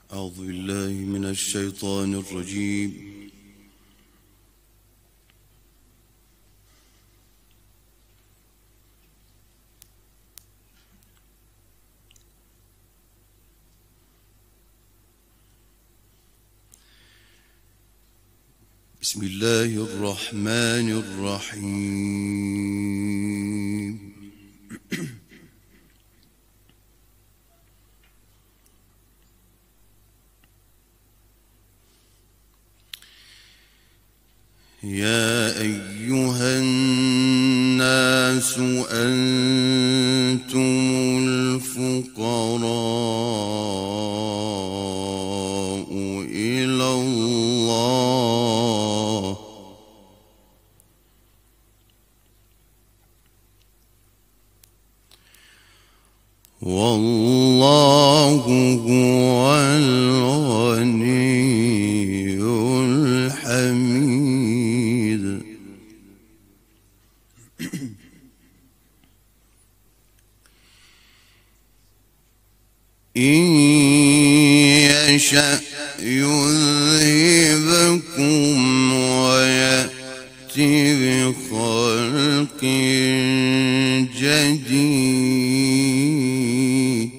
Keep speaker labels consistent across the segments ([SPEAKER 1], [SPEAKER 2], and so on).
[SPEAKER 1] أعوذ بالله من الشيطان الرجيم. بسم الله الرحمن الرحيم. يا أيها الناس أنتم الفقراء إلى الله والله هو الغني الحميد. إن يشأ يذهبكم ويأتي بخلق جديد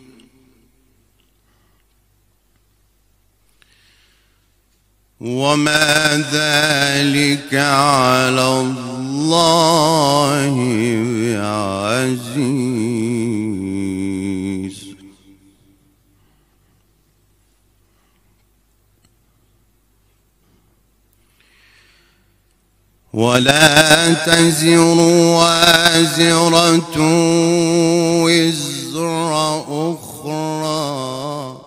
[SPEAKER 1] وما ذلك على الله بعزيز. ولا تزر وازرة وزر أخرى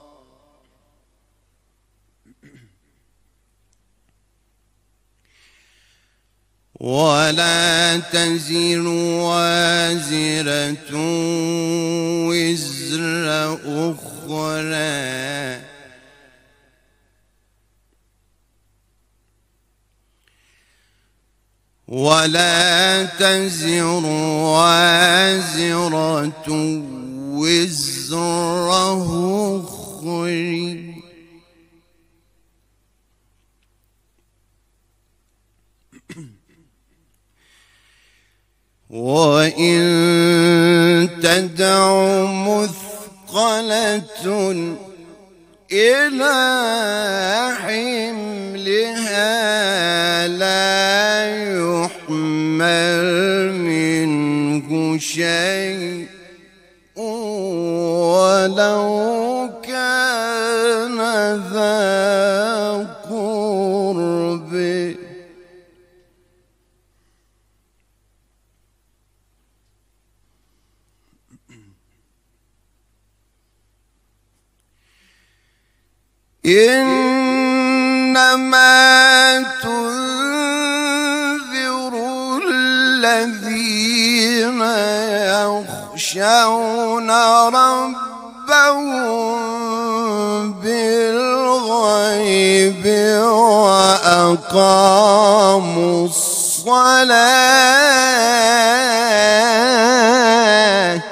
[SPEAKER 1] ولا تزر وازرة وزر أخرى ولا تزر وازرة وزر أخرى وإن تدع مثقلة إلى حملها لا يحمل منه شيء ولو كان ذا قرب. إنما تنذر الذين يخشون ربهم بالغيب وأقاموا الصلاة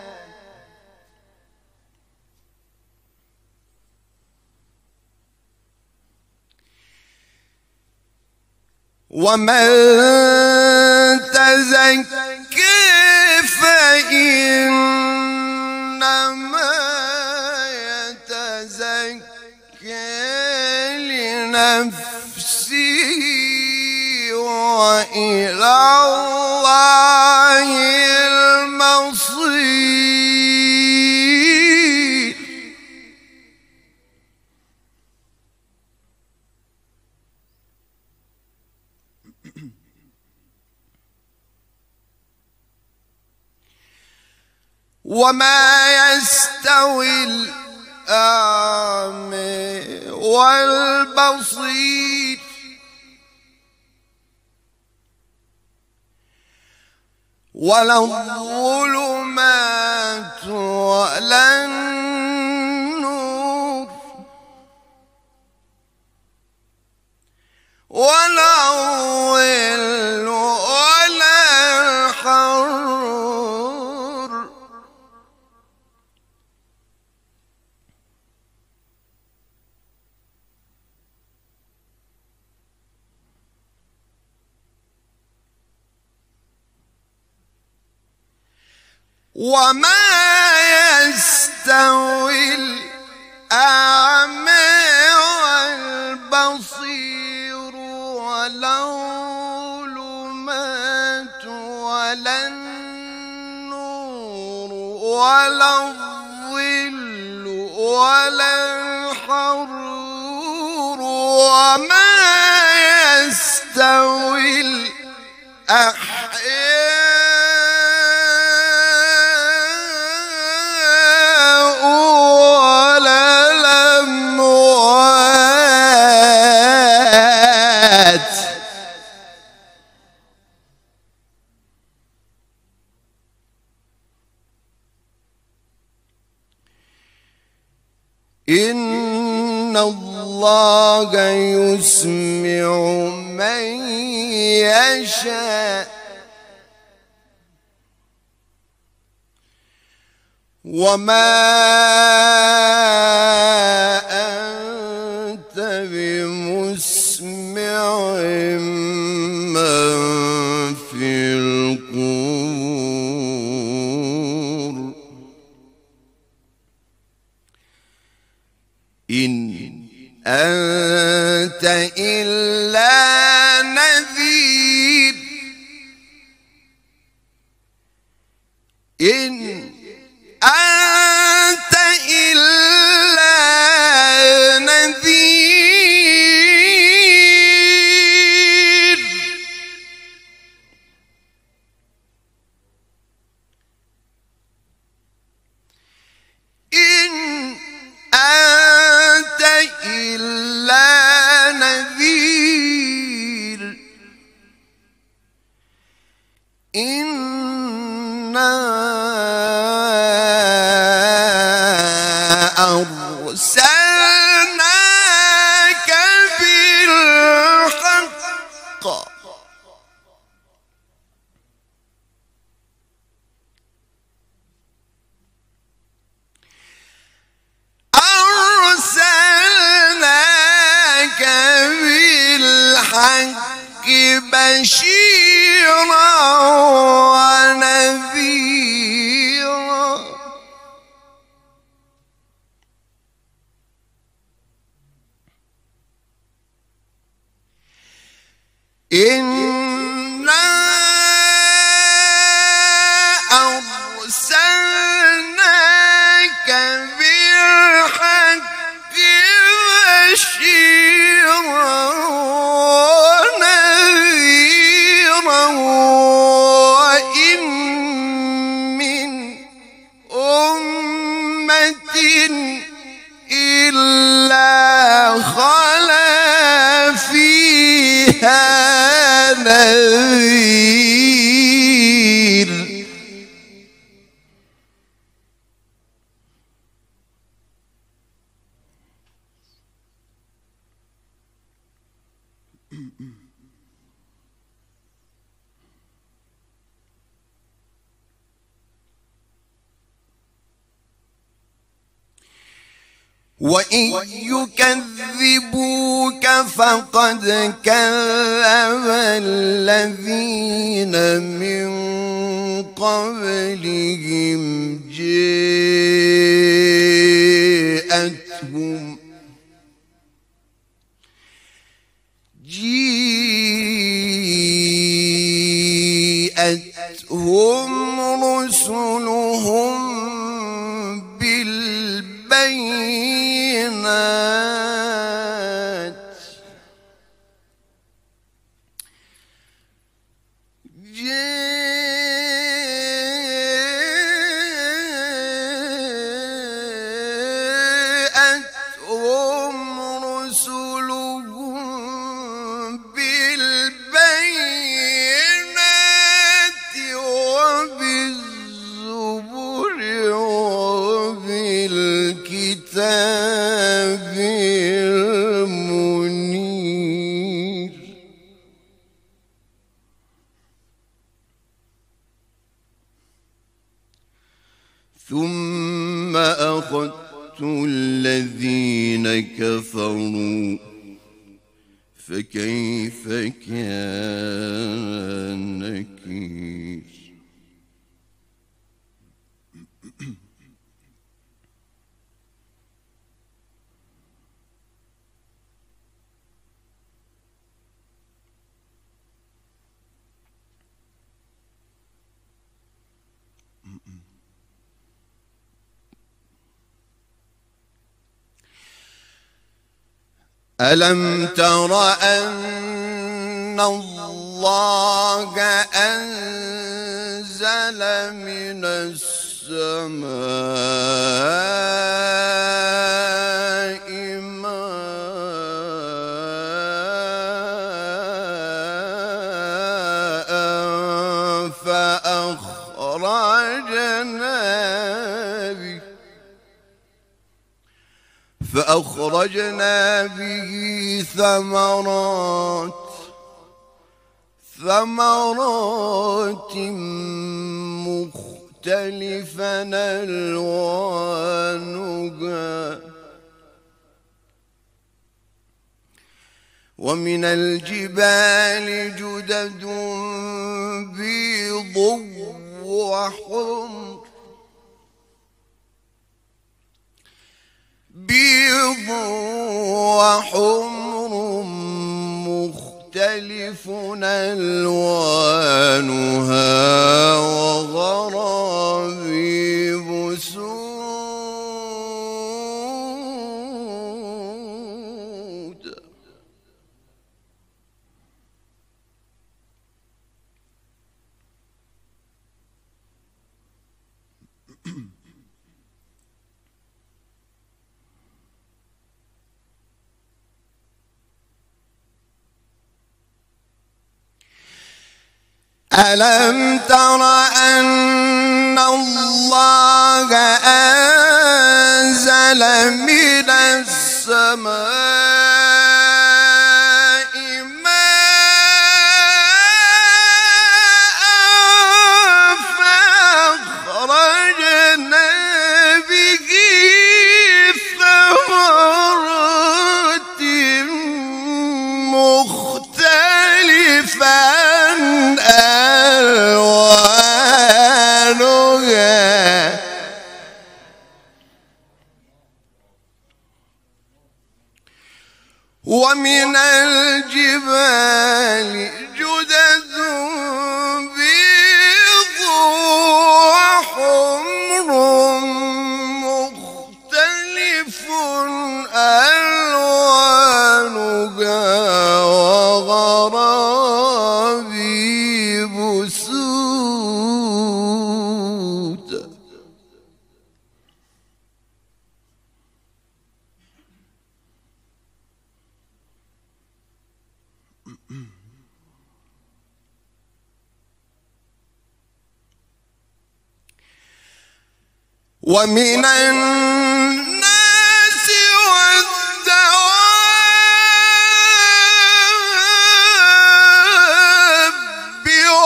[SPEAKER 1] ومن تزكى فإنما يتزكى لنفسه وإلى الله المصير. وما يستوي الأعمى والبصير ولا الظلمات ولا النور ولا الظل ولا الحرور وما يستوي الأعمى والبصير ولا الظلمات ولا النور ولا الظل ولا الحرور وما يستوي الأحياء ولا الأموات إن الله يسمع من يشاء وما أنت بمسمع من في القبور إن أنت إلا نذير إن أنت إلا نذير إن أنت إلا نذير إنا أرسلناك بالحق أرسلناك بالحق بشيرا ونذيرا إنا أرسلناك بالحق بشيرا ونذيرا وإن من أمة إلا خلا فيها نذير وإن يكذبوك فقد كذب الذين من قبلهم جاءتهم رسلهم بالبينات الكتاب المنير ثم أخذت الذين كفروا فكيف كان نكير ألم تر أن الله أنزل من السماء ماء فأخرجنا به ثمرات مختلفا ألوانها ومن الجبال جدد بيض وحمر مختلف ألوانها وغرابيب سود. ألم تر أن الله أنزل من السماء ماء فأخرجنا به ثمرات مختلفا ألوانها ومن الجبال جدد بيض وحمر مختلف ألوانها وغرابيب سود. ومن الناس والدواب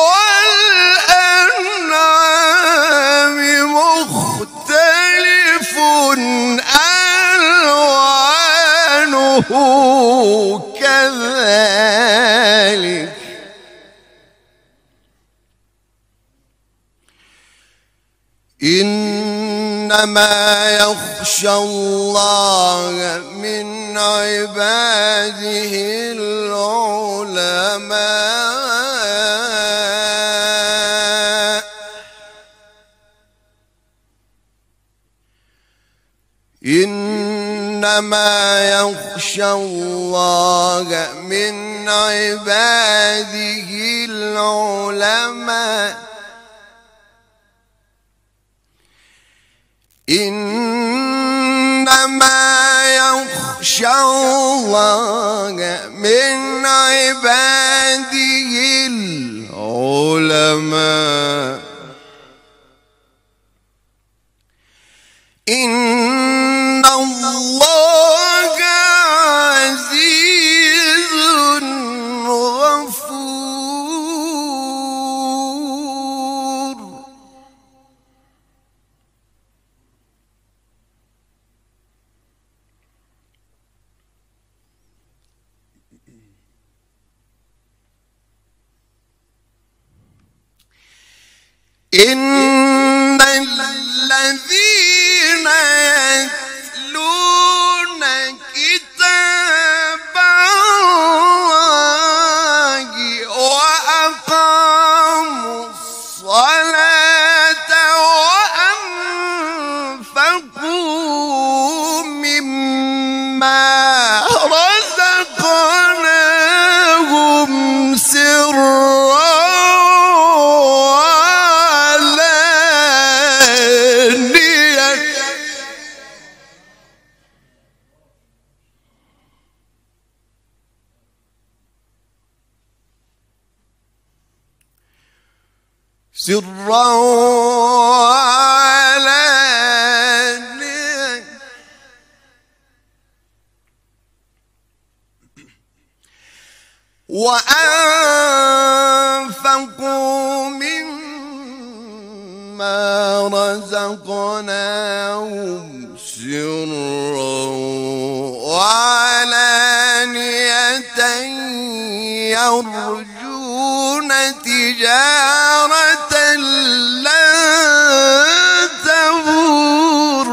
[SPEAKER 1] والأنعام مختلف ألوانه كذلك إنما يخشى الله من عباده العلماء إنما يخشى الله من عباده العلماء إنما يخشى الله من عباده العلماء إن الله عزيز غفور. إن الذين يتلون كتاب الله وأقاموا الصلاة وأنفقوا مما رزقناهم سرا وعلانية وأنفقوا مما رزقناهم سرا وعلانية يرجون تجارة لن تبور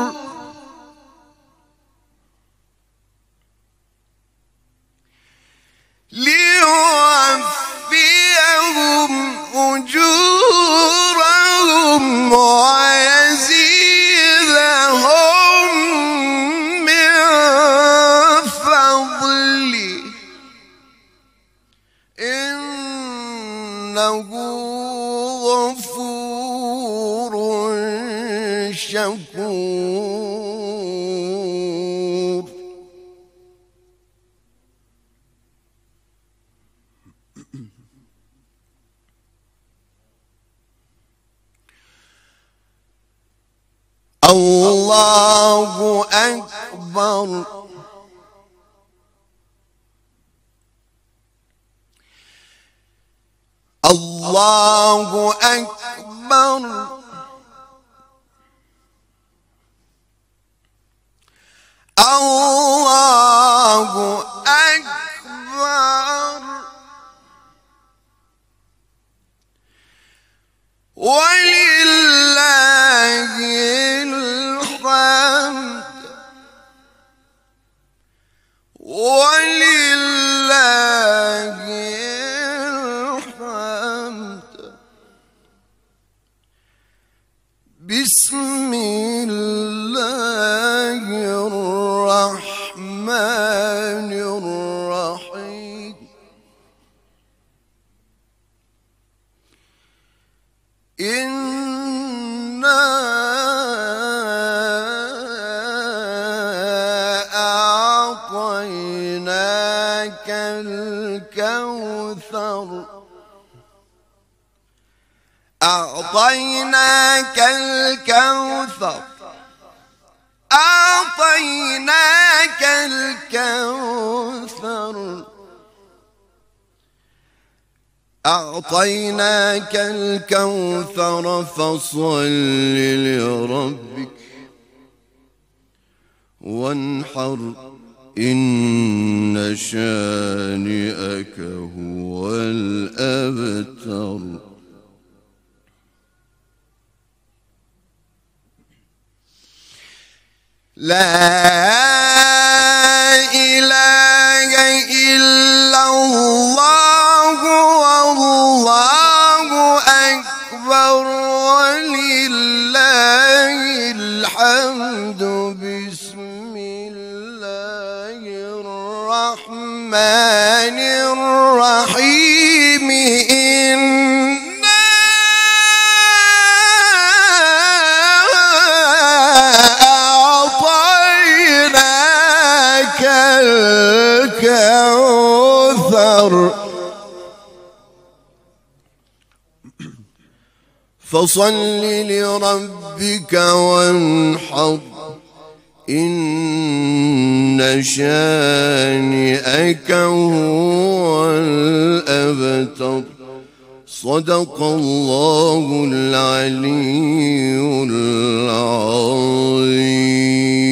[SPEAKER 1] ليوفيهم أجورهم ويزيدهم من فضله إنه غفور شكور. الله أكبر. الله أكبر. الله أكبر. ولله الحمد. ولله الحمد. بسم الله الرحمن الرحيم. إنا أعطيناك الكوثر. أعطيناك الكوثر. أعطيناك الكوثر. أعطيناك الكوثر فصل لربك وانحر إن شانئك هو الأبتر. لا إله إلا الله والله أكبر ولله الحمد. بسم الله الرحمن الرحيم. إنا أعطيناك الكوثر فصل لربك وانحر إن شانئك هو الأبتر. صدق الله العلي العظيم.